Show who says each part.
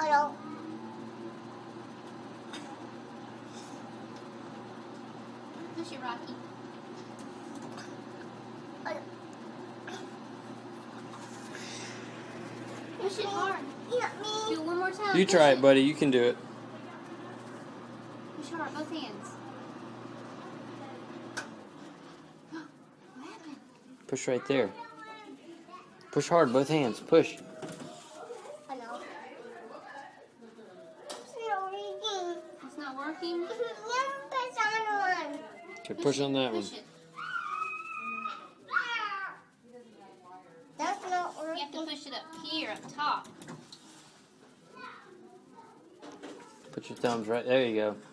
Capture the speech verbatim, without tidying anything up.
Speaker 1: Hello.
Speaker 2: Push it, Rocky.
Speaker 1: Hello.
Speaker 2: Push it hard.
Speaker 1: Not me.
Speaker 2: Do it one more time.
Speaker 3: You
Speaker 2: Push
Speaker 3: try it, buddy. You can do it.
Speaker 2: Push hard, both hands. What happened?
Speaker 3: Push right there. Push hard, both hands. Push.
Speaker 1: Hello. It's not working.
Speaker 2: It's not working?
Speaker 1: Push on one.
Speaker 3: Okay, push on that one.
Speaker 2: Push it.
Speaker 1: That's not
Speaker 2: You have to
Speaker 1: working.
Speaker 2: push it up here, up top.
Speaker 3: Put your thumbs right there. You go.